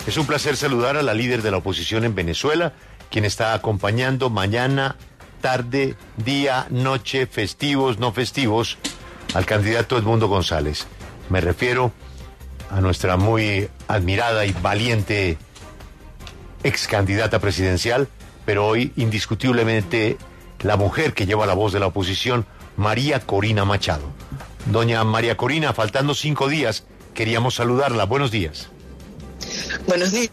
Es un placer saludar a la líder de la oposición en Venezuela, quien está acompañando mañana, tarde, día, noche, festivos, no festivos, al candidato Edmundo González. Me refiero a nuestra muy admirada y valiente ex candidata presidencial, pero hoy indiscutiblemente la mujer que lleva la voz de la oposición, María Corina Machado. Doña María Corina, faltando 5 días, queríamos saludarla. Buenos días. Buenos días.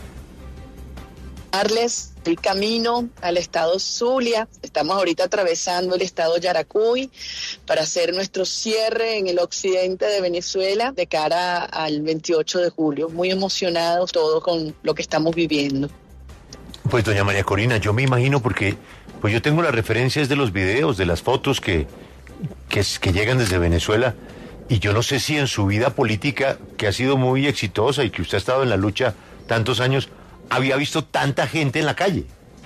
Darles el camino al estado Zulia. Estamos ahorita atravesando el estado Yaracuy para hacer nuestro cierre en el occidente de Venezuela de cara al 28 de julio. Muy emocionados todos con lo que estamos viviendo. Pues doña María Corina, yo me imagino porque pues yo tengo las referencias de los videos, de las fotos que llegan desde Venezuela, y yo no sé si en su vida política, que ha sido muy exitosa y que usted ha estado en la lucha tantos años, había visto tanta gente en la calle.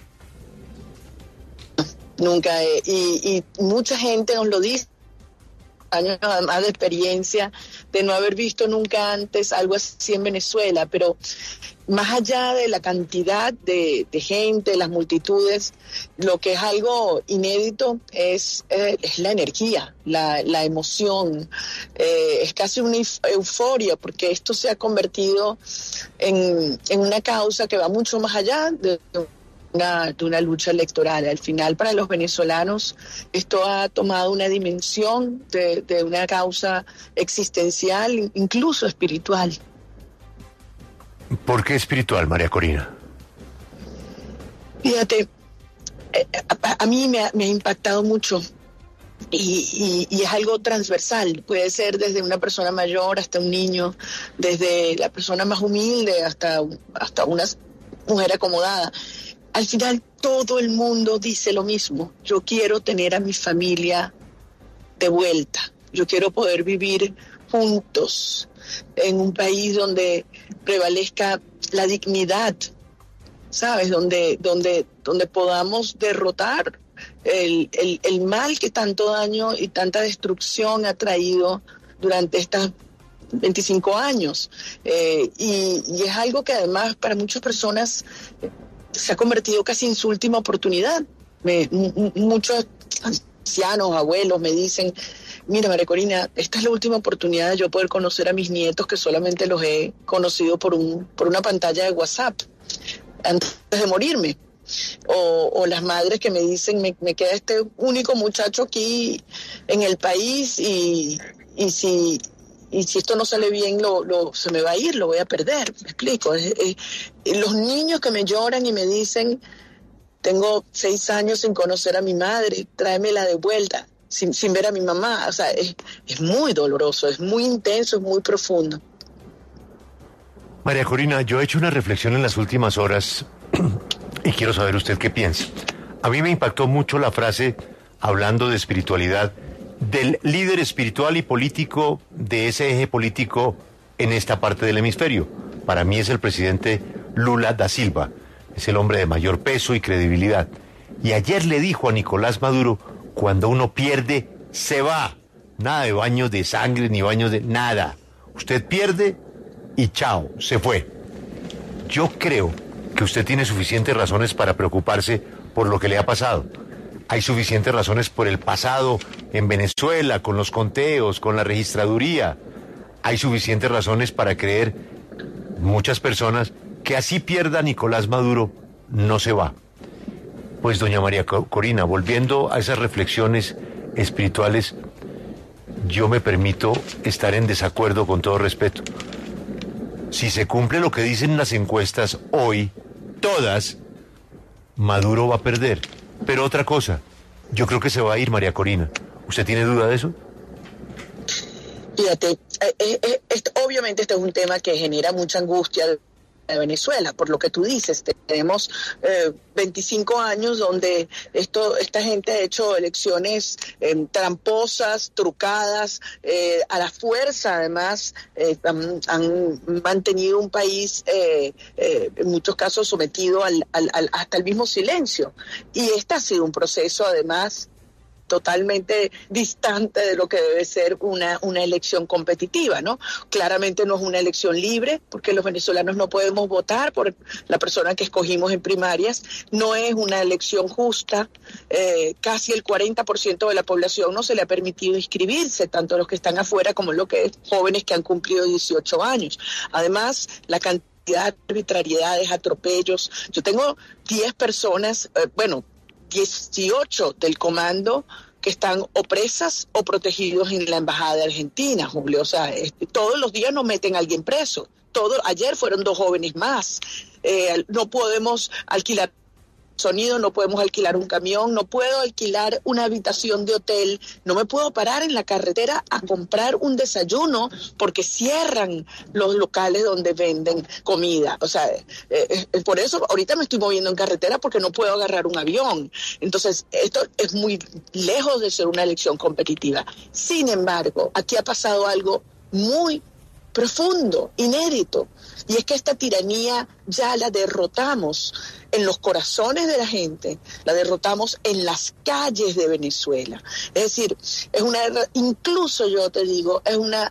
Nunca, y mucha gente nos lo dice, años además de experiencia, de no haber visto nunca antes algo así en Venezuela, pero más allá de la cantidad de gente, las multitudes, lo que es algo inédito es la energía, la emoción, es casi una euforia, porque esto se ha convertido en una causa que va mucho más allá de una lucha electoral. Al final, para los venezolanos, esto ha tomado una dimensión de una causa existencial, incluso espiritual. ¿Por qué espiritual, María Corina? Fíjate, a mí me ha impactado mucho y es algo transversal. Puede ser desde una persona mayor hasta un niño, desde la persona más humilde hasta una mujer acomodada. Al final todo el mundo dice lo mismo. Yo quiero tener a mi familia de vuelta. Yo quiero poder vivir juntos en un país donde prevalezca la dignidad, ¿sabes? Donde podamos derrotar el mal que tanto daño y tanta destrucción ha traído durante estos 25 años. Y es algo que además para muchas personas se ha convertido casi en su última oportunidad. Muchos ancianos, abuelos me dicen: mira, María Corina, esta es la última oportunidad de yo poder conocer a mis nietos, que solamente los he conocido por una pantalla de WhatsApp antes de morirme. O las madres que me dicen: me queda este único muchacho aquí en el país y si esto no sale bien, se me va a ir, lo voy a perder. Me explico. Los niños que me lloran y me dicen: tengo 6 años sin conocer a mi madre, tráemela de vuelta. Sin ver a mi mamá. O sea, es muy doloroso, es muy intenso, es muy profundo. María Corina, yo he hecho una reflexión en las últimas horas y quiero saber usted qué piensa. A mí me impactó mucho la frase, hablando de espiritualidad, del líder espiritual y político de ese eje político en esta parte del hemisferio. Para mí es el presidente Lula da Silva, es el hombre de mayor peso y credibilidad. Y ayer le dijo a Nicolás Maduro: cuando uno pierde, se va. Nada de baños de sangre, ni baños de nada. Usted pierde y chao, se fue. Yo creo que usted tiene suficientes razones para preocuparse por lo que le ha pasado. Hay suficientes razones por el pasado en Venezuela, con los conteos, con la registraduría. Hay suficientes razones para creer, muchas personas, que así pierda Nicolás Maduro, no se va. Pues doña María Corina, volviendo a esas reflexiones espirituales, yo me permito estar en desacuerdo, con todo respeto. Si se cumple lo que dicen las encuestas hoy, todas, Maduro va a perder. Pero otra cosa, yo creo que se va a ir, María Corina. ¿Usted tiene duda de eso? Fíjate, obviamente este es un tema que genera mucha angustia de Venezuela, por lo que tú dices. Tenemos 25 años donde esta gente ha hecho elecciones tramposas, trucadas, a la fuerza. Además, han mantenido un país en muchos casos sometido hasta el mismo silencio. Y este ha sido un proceso, además, totalmente distante de lo que debe ser una elección competitiva, ¿no? Claramente no es una elección libre, porque los venezolanos no podemos votar por la persona que escogimos en primarias, no es una elección justa, casi el 40% de la población no se le ha permitido inscribirse, tanto los que están afuera como los que jóvenes que han cumplido 18 años. Además, la cantidad de arbitrariedades, atropellos. Yo tengo 10 personas, 18 del comando que están o presas o protegidos en la embajada de Argentina, Julio. O sea, todos los días nos meten a alguien preso. Ayer fueron 2 jóvenes más. No podemos alquilar sonido, no podemos alquilar un camión, no puedo alquilar una habitación de hotel, no me puedo parar en la carretera a comprar un desayuno porque cierran los locales donde venden comida. O sea, por eso ahorita me estoy moviendo en carretera porque no puedo agarrar un avión. Entonces, esto es muy lejos de ser una elección competitiva. Sin embargo, aquí ha pasado algo muy profundo, inédito, y es que esta tiranía ya la derrotamos en los corazones de la gente, la derrotamos en las calles de Venezuela. Es decir, incluso yo te digo,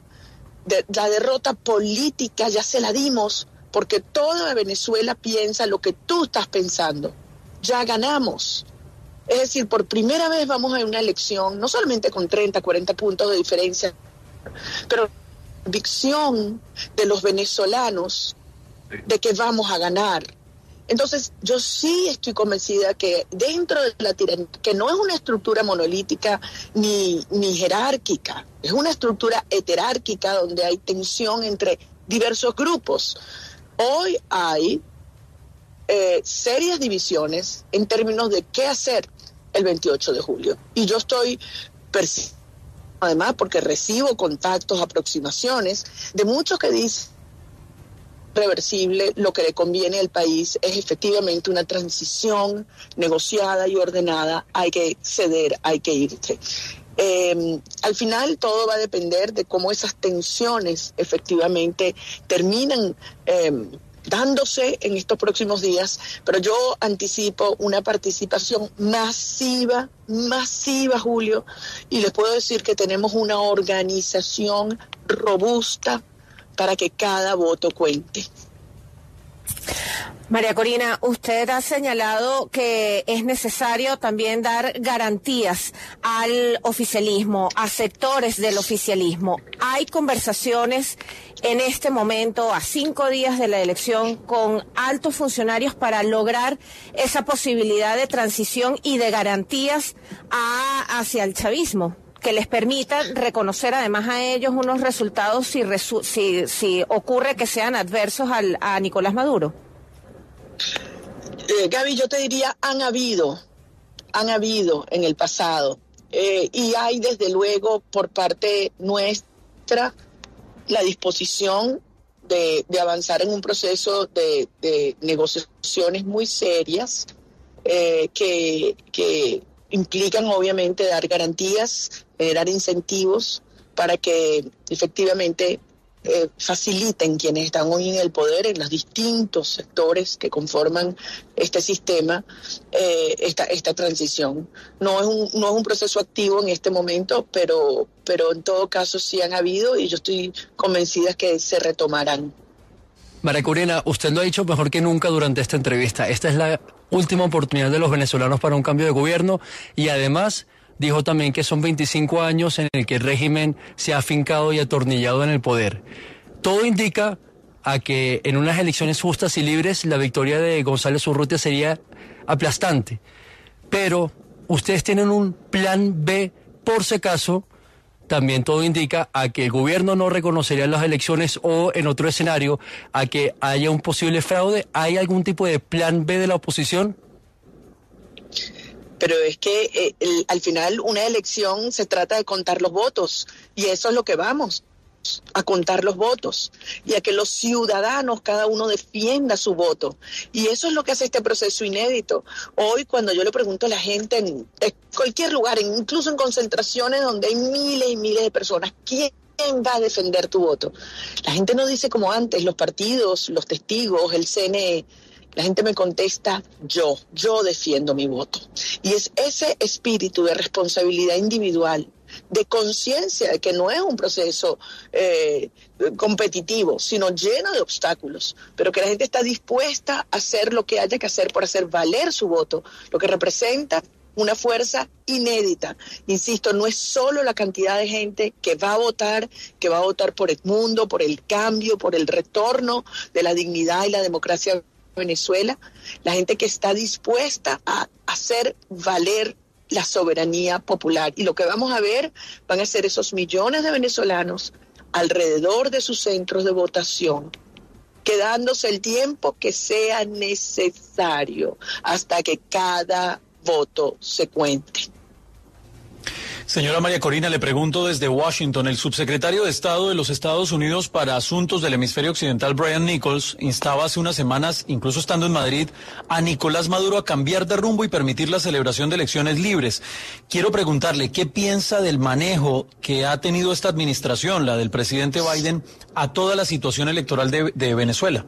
la derrota política ya se la dimos, porque toda Venezuela piensa lo que tú estás pensando. Ya ganamos. Es decir, por primera vez vamos a una elección, no solamente con 30, 40 puntos de diferencia, pero convicción de los venezolanos de que vamos a ganar. Entonces, yo sí estoy convencida que dentro de la tiranía, que no es una estructura monolítica ni jerárquica, es una estructura heterárquica donde hay tensión entre diversos grupos. Hoy hay serias divisiones en términos de qué hacer el 28 de julio. Y yo estoy además porque recibo contactos, aproximaciones de muchos que dicen reversible, lo que le conviene al país es efectivamente una transición negociada y ordenada, hay que ceder, hay que irse. Al final todo va a depender de cómo esas tensiones efectivamente terminan dándose en estos próximos días, pero yo anticipo una participación masiva, Julio, y les puedo decir que tenemos una organización robusta para que cada voto cuente. María Corina, usted ha señalado que es necesario también dar garantías al oficialismo, a sectores del oficialismo. ¿Hay conversaciones en este momento, a 5 días de la elección, con altos funcionarios para lograr esa posibilidad de transición y de garantías hacia el chavismo, que les permitan reconocer además a ellos unos resultados si ocurre que sean adversos a Nicolás Maduro? Gaby, yo te diría, han habido en el pasado, y hay desde luego por parte nuestra la disposición de avanzar en un proceso de negociaciones muy serias que implican obviamente dar garantías, dar incentivos para que efectivamente faciliten quienes están hoy en el poder en los distintos sectores que conforman este sistema, esta transición. No es un proceso activo en este momento, pero en todo caso sí han habido y yo estoy convencida que se retomarán. María Corina, usted lo ha dicho mejor que nunca durante esta entrevista. Esta es la última oportunidad de los venezolanos para un cambio de gobierno y además dijo también que son 25 años en el que el régimen se ha afincado y atornillado en el poder. Todo indica a que en unas elecciones justas y libres la victoria de González Urrutia sería aplastante. Pero ustedes tienen un plan B por si acaso. También todo indica a que el gobierno no reconocería las elecciones o en otro escenario a que haya un posible fraude. ¿Hay algún tipo de plan B de la oposición? Pero es que al final una elección se trata de contar los votos y eso es lo que vamos, a contar los votos y a que los ciudadanos, cada uno defienda su voto. Y eso es lo que hace este proceso inédito. Hoy cuando yo le pregunto a la gente en cualquier lugar, incluso en concentraciones donde hay miles y miles de personas, ¿quién va a defender tu voto? La gente no dice como antes, los partidos, los testigos, el CNE. La gente me contesta, yo defiendo mi voto. Y es ese espíritu de responsabilidad individual, de conciencia de que no es un proceso competitivo, sino lleno de obstáculos, pero que la gente está dispuesta a hacer lo que haya que hacer por hacer valer su voto, lo que representa una fuerza inédita. Insisto, no es solo la cantidad de gente que va a votar por el mundo, por el cambio, por el retorno de la dignidad y la democracia en Venezuela, la gente que está dispuesta a hacer valer la soberanía popular. Y lo que vamos a ver van a ser esos millones de venezolanos alrededor de sus centros de votación, quedándose el tiempo que sea necesario hasta que cada voto se cuente. Señora María Corina, le pregunto desde Washington, el subsecretario de Estado de los Estados Unidos para Asuntos del Hemisferio Occidental, Brian Nichols, instaba hace unas semanas, incluso estando en Madrid, a Nicolás Maduro a cambiar de rumbo y permitir la celebración de elecciones libres. Quiero preguntarle, ¿qué piensa del manejo que ha tenido esta administración, la del presidente Biden, a toda la situación electoral de Venezuela?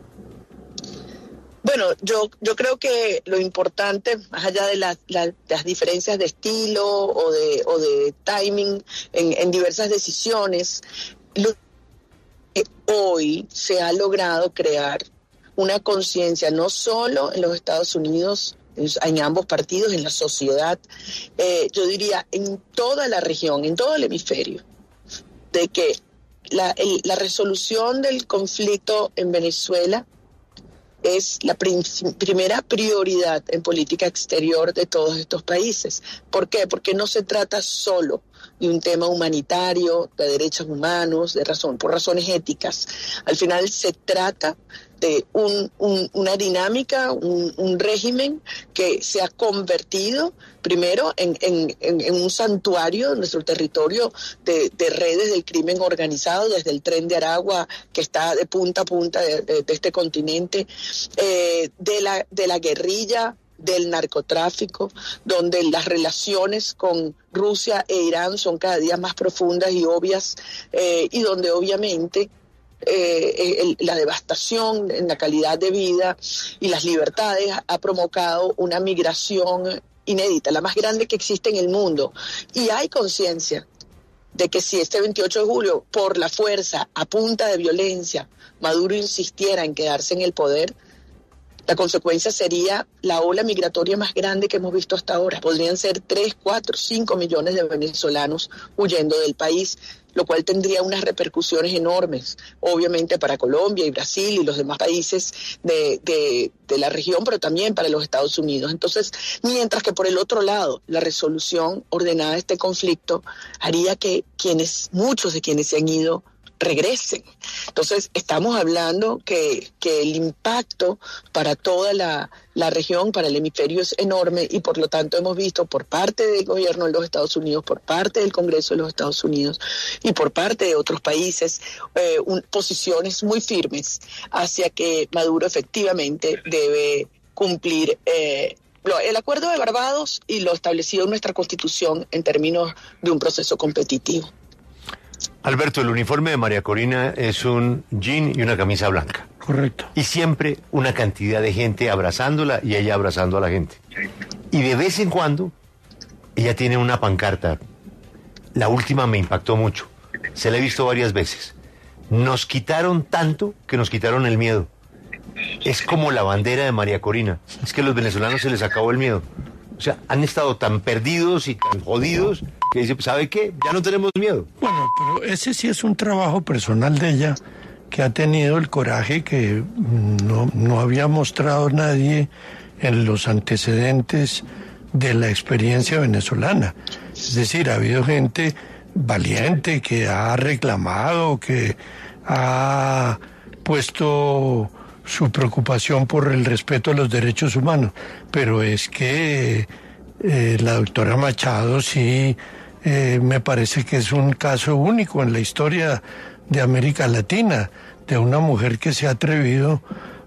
Bueno, yo creo que lo importante, más allá de las diferencias de estilo o de timing en diversas decisiones, lo que hoy se ha logrado crear una conciencia no solo en los Estados Unidos, en ambos partidos, en la sociedad, yo diría en toda la región, en todo el hemisferio, de que la resolución del conflicto en Venezuela es la primera prioridad en política exterior de todos estos países. ¿Por qué? Porque no se trata solo de un tema humanitario, de derechos humanos, por razones éticas. Al final se trata de una dinámica, un régimen que se ha convertido primero en un santuario de nuestro territorio de redes del crimen organizado, desde el Tren de Aragua, que está de punta a punta de este continente, de la guerrilla, del narcotráfico, donde las relaciones con Rusia e Irán son cada día más profundas y obvias, y donde obviamente la devastación en la calidad de vida y las libertades ha provocado una migración inédita, la más grande que existe en el mundo. Y hay conciencia de que si este 28 de julio, por la fuerza, a punta de violencia, Maduro insistiera en quedarse en el poder, la consecuencia sería la ola migratoria más grande que hemos visto hasta ahora. Podrían ser 3, 4, 5 millones de venezolanos huyendo del país, lo cual tendría unas repercusiones enormes, obviamente para Colombia y Brasil y los demás países de la región, pero también para los Estados Unidos. Entonces, mientras que por el otro lado, la resolución ordenada de este conflicto haría que muchos de quienes se han ido regresen. Entonces, estamos hablando que el impacto para toda la región, para el hemisferio, es enorme, y por lo tanto hemos visto por parte del gobierno de los Estados Unidos, por parte del Congreso de los Estados Unidos y por parte de otros países, posiciones muy firmes hacia que Maduro efectivamente debe cumplir el acuerdo de Barbados y lo establecido en nuestra Constitución en términos de un proceso competitivo. Alberto, el uniforme de María Corina es un jean y una camisa blanca. Correcto. Y siempre una cantidad de gente abrazándola y ella abrazando a la gente. Y de vez en cuando ella tiene una pancarta. La última me impactó mucho. Se la he visto varias veces. Nos quitaron tanto que nos quitaron el miedo. Es como la bandera de María Corina. Es que a los venezolanos se les acabó el miedo. O sea, han estado tan perdidos y tan jodidos que dice, ¿sabe qué? Ya no tenemos miedo. Bueno, pero ese sí es un trabajo personal de ella, que ha tenido el coraje que no había mostrado nadie en los antecedentes de la experiencia venezolana. Es decir, ha habido gente valiente que ha reclamado, que ha puesto su preocupación por el respeto a los derechos humanos, pero es que la doctora Machado sí me parece que es un caso único en la historia de América Latina, de una mujer que se ha atrevido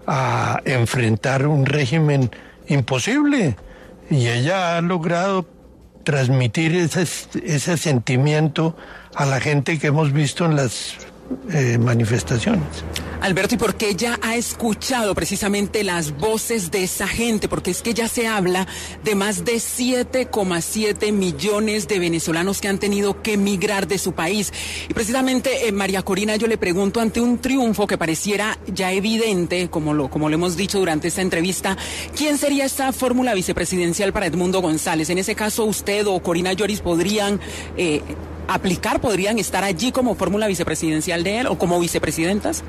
a enfrentar un régimen imposible, y ella ha logrado transmitir ese sentimiento a la gente que hemos visto en las manifestaciones. Alberto, ¿y por qué ya ha escuchado precisamente las voces de esa gente? Porque es que ya se habla de más de 7,7 millones de venezolanos que han tenido que emigrar de su país. Y precisamente, María Corina, yo le pregunto, ante un triunfo que pareciera ya evidente, como lo hemos dicho durante esta entrevista, ¿quién sería esta fórmula vicepresidencial para Edmundo González? En ese caso, usted o Corina Lloris podrían podrían estar allí como fórmula vicepresidencial de él o como vicepresidentas.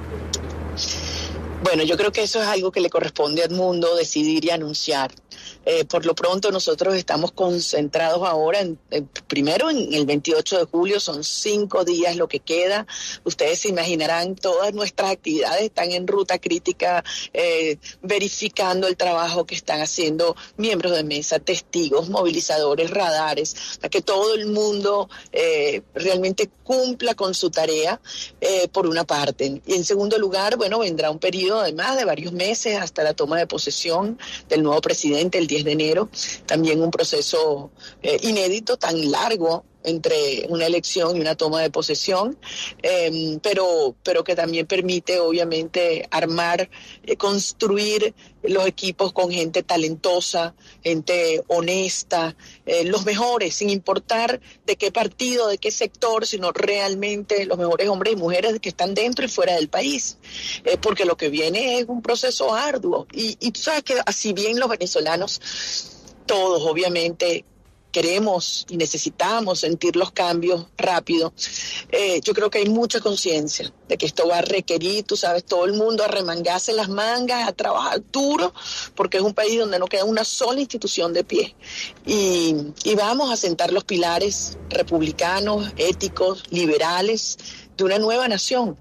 Bueno, yo creo que eso es algo que le corresponde a Edmundo decidir y anunciar. Por lo pronto nosotros estamos concentrados ahora primero en el 28 de julio, son 5 días lo que queda. Ustedes se imaginarán, todas nuestras actividades están en ruta crítica, verificando el trabajo que están haciendo miembros de mesa, testigos, movilizadores, radares, para que todo el mundo realmente cumpla con su tarea, por una parte. Y en segundo lugar, bueno, vendrá un periodo además de varios meses hasta la toma de posesión del nuevo presidente el 10 de enero, también un proceso inédito, tan largo entre una elección y una toma de posesión, pero que también permite obviamente armar, construir los equipos con gente talentosa, gente honesta, los mejores, sin importar de qué partido, de qué sector, sino realmente los mejores hombres y mujeres que están dentro y fuera del país, porque lo que viene es un proceso arduo, y tú sabes que así bien los venezolanos, todos obviamente, queremos y necesitamos sentir los cambios rápido. Yo creo que hay mucha conciencia de que esto va a requerir, tú sabes, todo el mundo a remangarse las mangas, a trabajar duro, porque es un país donde no queda una sola institución de pie. Y vamos a sentar los pilares republicanos, éticos, liberales, de una nueva nación,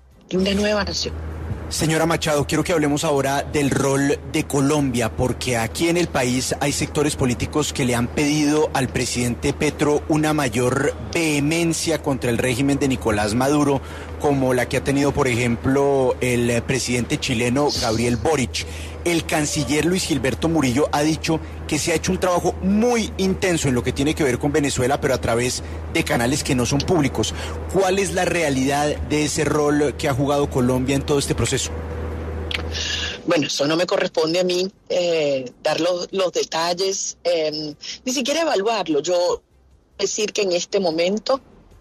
Señora Machado, quiero que hablemos ahora del rol de Colombia, porque aquí en el país hay sectores políticos que le han pedido al presidente Petro una mayor vehemencia contra el régimen de Nicolás Maduro, como la que ha tenido, por ejemplo, el presidente chileno Gabriel Boric. El canciller Luis Gilberto Murillo ha dicho que se ha hecho un trabajo muy intenso en lo que tiene que ver con Venezuela, pero a través de canales que no son públicos. ¿Cuál es la realidad de ese rol que ha jugado Colombia en todo este proceso? Bueno, eso no me corresponde a mí dar los detalles, ni siquiera evaluarlo. Yo decir que en este momento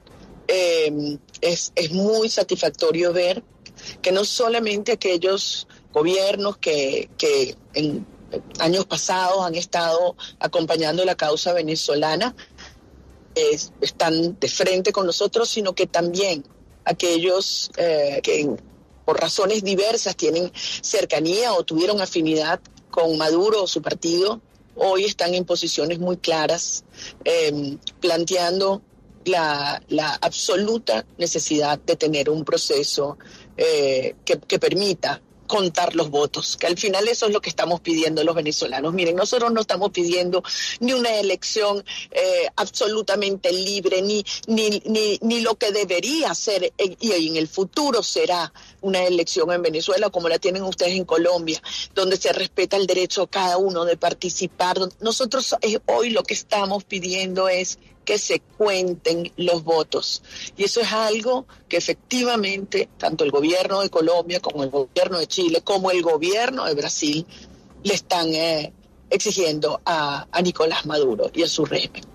es muy satisfactorio ver que no solamente aquellos gobiernos que en años pasados han estado acompañando la causa venezolana están de frente con nosotros, sino que también aquellos que por razones diversas tienen cercanía o tuvieron afinidad con Maduro o su partido, hoy están en posiciones muy claras, planteando la absoluta necesidad de tener un proceso que permita contar los votos, que al final eso es lo que estamos pidiendo los venezolanos. Miren, nosotros no estamos pidiendo ni una elección absolutamente libre, ni lo que debería ser y en el futuro será una elección en Venezuela como la tienen ustedes en Colombia, donde se respeta el derecho a cada uno de participar. Nosotros hoy lo que estamos pidiendo es que se cuenten los votos. Y eso es algo que efectivamente tanto el gobierno de Colombia como el gobierno de Chile, como el gobierno de Brasil, le están exigiendo a Nicolás Maduro y a su régimen.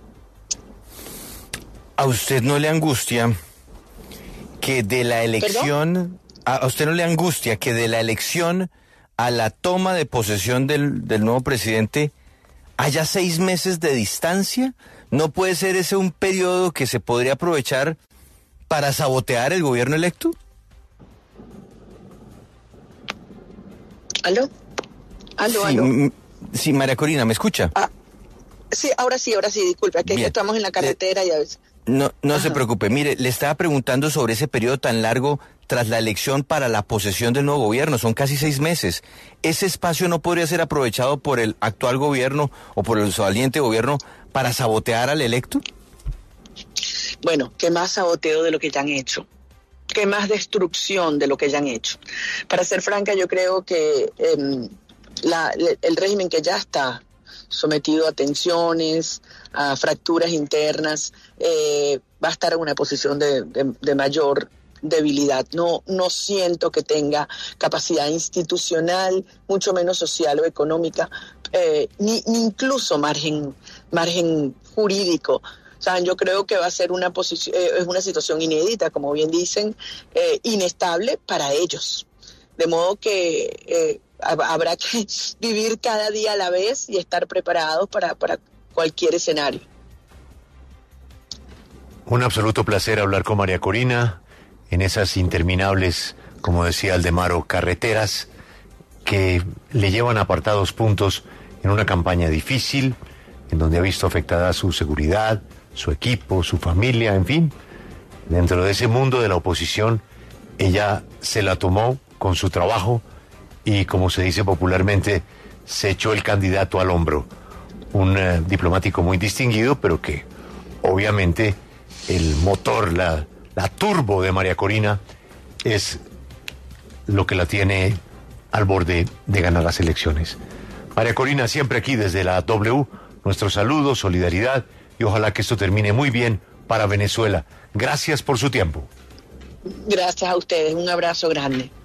¿A usted no le angustia que de la elección... ¿Perdón? ¿A usted no le angustia que de la elección a la toma de posesión del nuevo presidente haya 6 meses de distancia? ¿No puede ser ese un periodo que se podría aprovechar para sabotear el gobierno electo? ¿Aló? Sí, María Corina, ¿me escucha? Sí, ahora sí, disculpe, que estamos en la carretera y a veces... No se preocupe, mire, le estaba preguntando sobre ese periodo tan largo tras la elección para la posesión del nuevo gobierno, son casi 6 meses. ¿Ese espacio no podría ser aprovechado por el actual gobierno o por el saliente gobierno para sabotear al electo? Bueno, ¿qué más saboteo de lo que ya han hecho? ¿Qué más destrucción de lo que ya han hecho? Para ser franca, yo creo que el régimen que ya está sometido a tensiones, a fracturas internas, va a estar en una posición de mayor debilidad. No siento que tenga capacidad institucional, mucho menos social o económica, ni incluso margen jurídico. O sea, yo creo que va a ser una situación inédita, como bien dicen, inestable para ellos. De modo que habrá que vivir cada día a la vez y estar preparados para cualquier escenario. Un absoluto placer hablar con María Corina en esas interminables, como decía Aldemaro, carreteras que le llevan a apartados puntos en una campaña difícil, en donde ha visto afectada su seguridad, su equipo, su familia, en fin. Dentro de ese mundo de la oposición, ella se la tomó con su trabajo y, como se dice popularmente, se echó el candidato al hombro. Un diplomático muy distinguido, pero que obviamente el motor, la turbo de María Corina es lo que la tiene al borde de ganar las elecciones. María Corina, siempre aquí desde la W, nuestro saludo, solidaridad y ojalá que esto termine muy bien para Venezuela. Gracias por su tiempo. Gracias a ustedes, un abrazo grande.